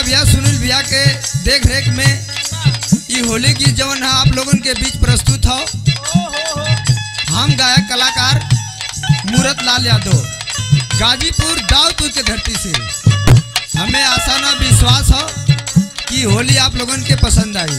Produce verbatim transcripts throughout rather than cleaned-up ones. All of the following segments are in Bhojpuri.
भैया सुनील भैया के देख रेख में ये होली की जवन है आप लोगों के बीच प्रस्तुत हो। हम गायक कलाकार मूरत लाल यादव गाजीपुर दाऊदपुर के धरती से। हमें आशा ना विश्वास हो कि होली आप लोगों के पसंद आई।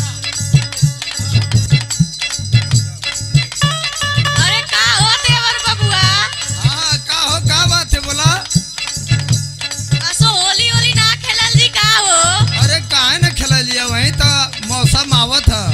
अरे का हो देवर बबुआ? हाँ का हो का बात है बोला? असो होली होली ना खेलल जी का हो? अरे काहे न खेल लिया वही तो मौसम आवत है।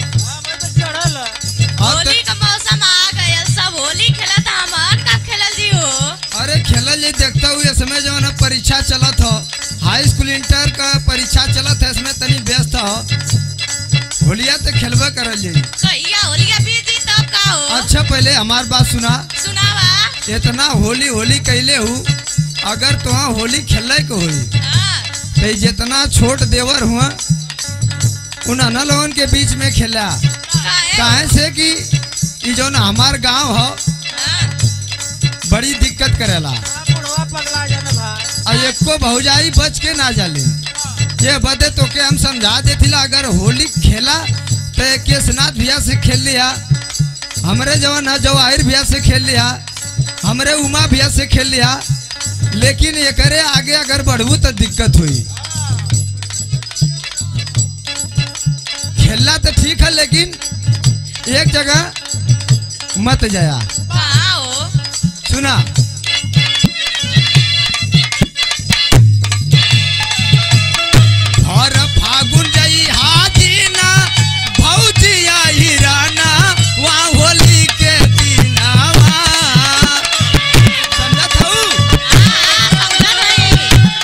होली का मौसम आ गया सब होली खेलत हमन का खेलल जी हो? अरे खेलल जी देखता हुए समय जो ना परीक्षा चलत हो हाई स्कूल इंटर का परीक्षा चलत है इसमें तनी व्यस्त हो। होलिया तो खेलबे करल जी। कहिया होलिया बीती तब का हो? अच्छा पहले हमार बात सुना। सुनावा। इतना होली होली कैले हूँ अगर तुहा होली खेले को हुई हां तो जितना छोट देवर हुआ उन अन्ना लोगन के बीच में खेला। काहे? काहे से कि ई जो ना हमार गांव हो हां बड़ी दिक्कत करेला और एको भौजाई बच के ना जाले। ये बदे तो के हम समझा देथिला अगर होली खेला तो केशनाथ भैया से खेल लिया, हमरे जवान है जवाहिर भैया से खेल लिया, हमरे उमा भैया से खेल लिया। लेकिन ये करे आगे अगर बढ़ू तो दिक्कत हुई। खेलना तो ठीक है लेकिन एक जगह मत जाया। कहां हो? सुना और फागुन जई हाजीना भौजिया हिराना वहाँ होली के दिनावा समझत हूँ। हां समझ नहीं।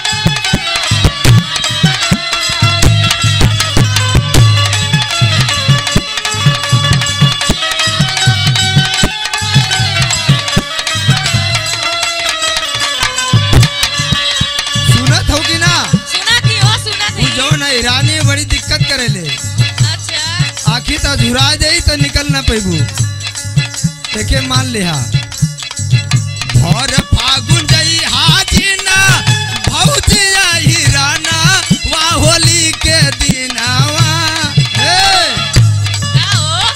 सुनत हो कि ना? सुनत ही हो सुनत ही। जो ना ईरानी बड़ी दिक्कत करेले अच्छा आखिर तो झुरा जाई तो निकल ना पैबू देखे मान लिहा। और फागुन जई हाजीना भौजिया हिराना वहाँ होली के दिनावा हे का हो?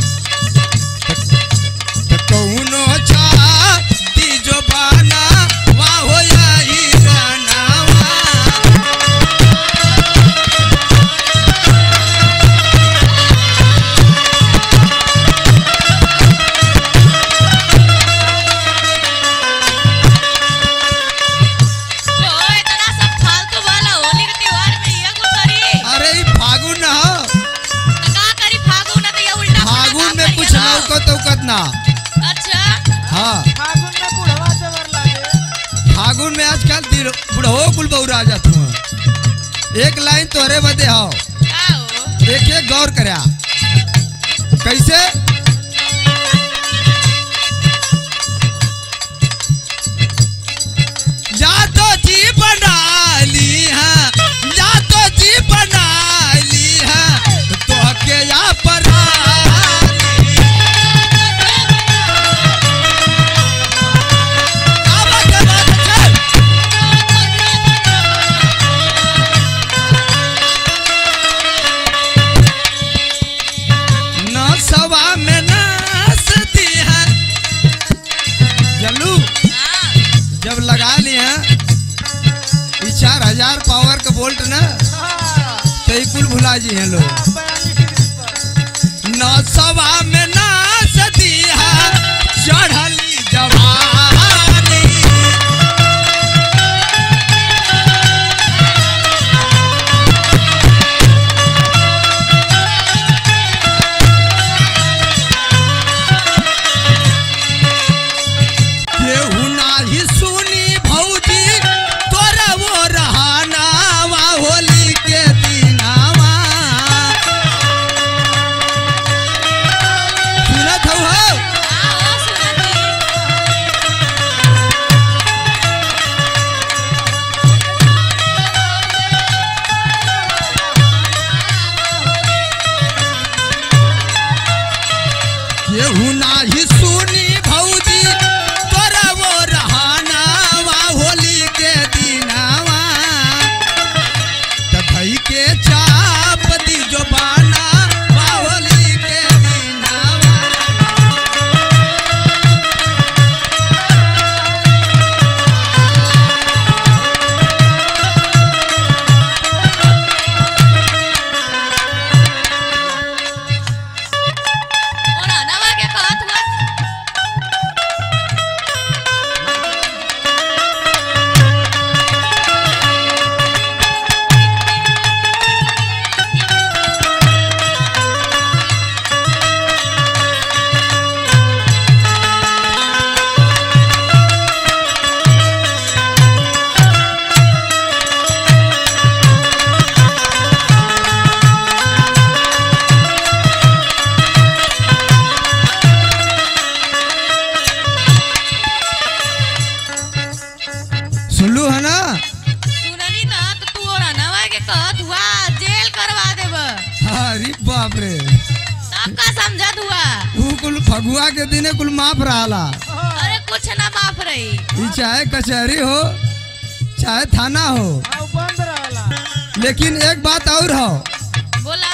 कौनो छाती जो बाना वहाँ होया हिरानावा। ओ इतना सब फालतू वाला होली के त्योहार में ये कुछ करी? अरे ई फागुन न हो, तो का करी फागुन तो ये उल्टा पुल्टा फागुन काम में करी कुछ ना। लौकत उकत ना। अच्छा हाँ फागुन में बुढ़वा देवर लागे। फागुन में आजकल दिल- बुढ़ो कुल बौरा जात हुआ। एक लाइन तोहरे बदे हो का हो? एक एक गौर करया कैसे। या तो जी बना ली है या तो जी बना ली है तो के या परा न सवा में नाचती है जल्लू हां जब लगा लिए ये चार हजार पावर का बोल्ट ना हाँ, तो ये कुल भुला जी हैं लोग। बयालीस डिग्री पर। न सवा में नाचती है चढ़ली जवानी केहू नाही सुनी भौजी तोरा वो रहाना वा होली के दिनावा। सुनत हौ हो? हां हो सुनत ही। कहत हुआ जेल करवा देब। अरे बाप रे, तब का समझत हुआ? ऊ कुल फगुआ के दिने कुल माफ रहाला। अरे कुछ ना माफ रही। ई चाहे कचहरी हो चाहे थाना हो, हाँ, बंद रहला। लेकिन एक बात और हो, बोला।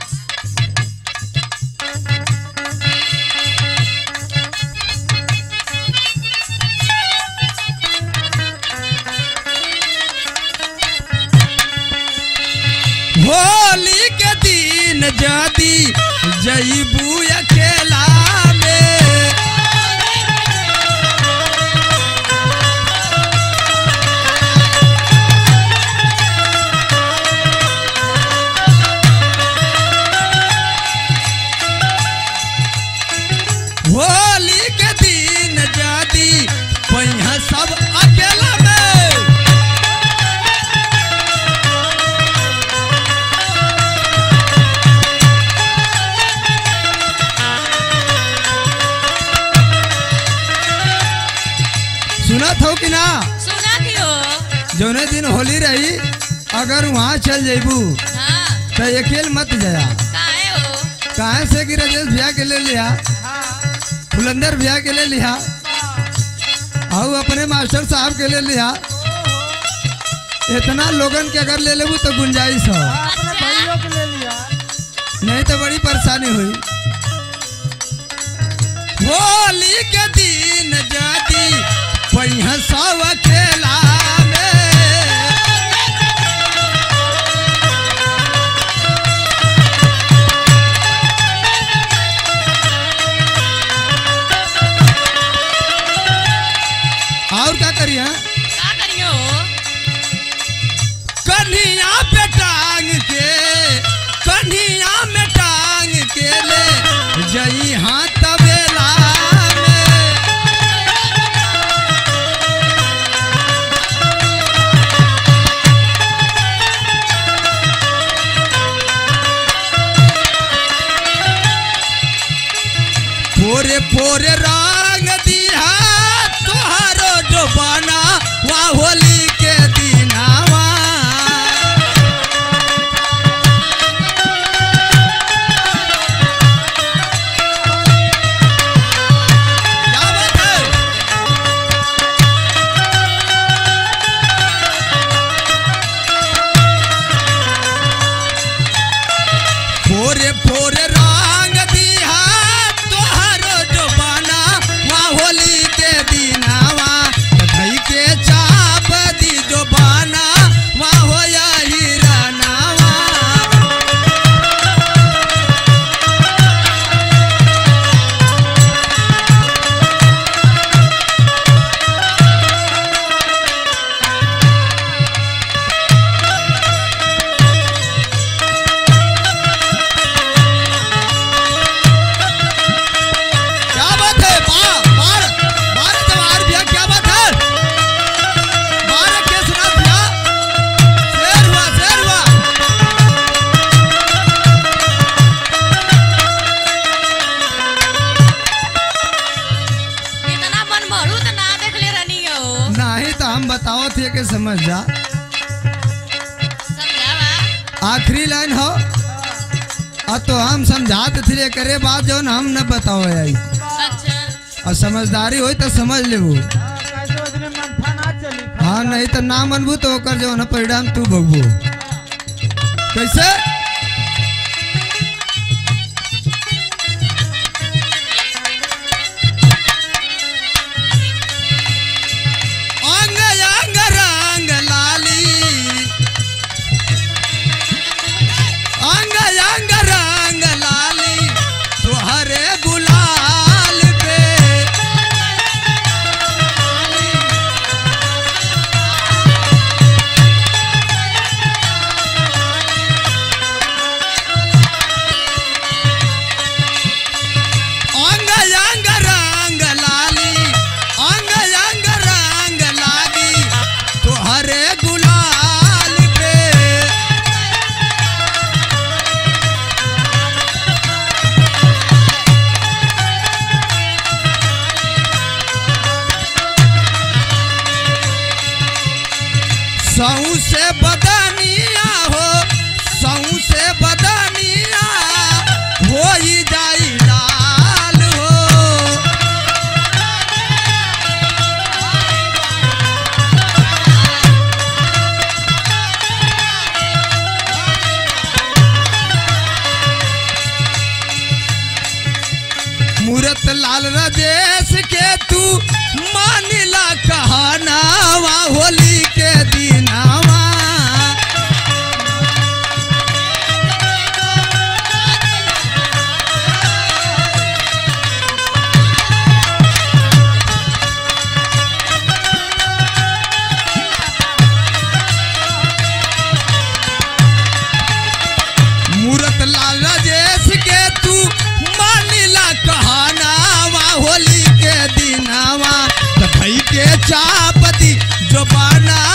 होली के दिन जदी जईबू अकेला में, होली के दिन जदी पहिया सब अकेला में, सुनत हो कि ना? सुना दियो। जौने दिन होली रही अगर वहाँ चल जेबू हाँ, तो अकेले मत जाया। काहे हो? काहे से कि राजेश भैया के ले लिया, हाँ, फुलंदर भैया के ले लिया, और अपने मास्टर साहब के ले लिया। इतना लोगन के अगर ले लेबू तो गुंजाइश हो, हाँ, अपने अच्छा। भाइयों के ले लिया। नहीं तो बड़ी परेशानी हुई। होली के दिन जदी पहिया सब अकेला में, और क्या करिए? का करियो? कन्हिया पे टांग के, कन्हिया में टांग के ले जई हाथ तबेला में, पोरे पोरे रंग दिया तोहारो जो बना वा होली के दिनावा। क्या बात है? फोरे फोरे रंग दिया तोहारो जो बना वा होली के दिनावा, धई के चाप दी जो बना वा हो यही रनावा। क्या बात है? बार बार बार जवाहर भैया, क्या बात है? बार केसनाथ भैया, शेर हुआ शेर हुआ। इतना मन भरू तो ना देख ले रनी हो। नहीं तो हम बताओ थे कि समझ जा। समझावा। आखिरी लाइन हो, अब तो हम समझाते थे करे बात जो हम न बताओ आई, अच्छा। और समझदारी होई तो समझ लेबू। हाँ, कैसे उतने मनफा ना चली। हाँ नहीं तो ना मनबू तो ओकर जो न परिणाम तू भोगबू। कैसे? अंग अंग रंग लाली, अंग अंग रंग लाली तुहरे गुलाल पे, अंग अंग रंग लाली, अंग अंग रंग लागी तुहरे गुलाल पे। सऊ से बदनिया हो सऊ से बदनिया हो ही जाई लाल हो। मूरत लाल राजेश के तू मानिला कहनावा होली के दिनावा। मूरत लाल राजेश के तू मानिला कहनावा होली के दिनावा। तो भाई के चापती जो बाना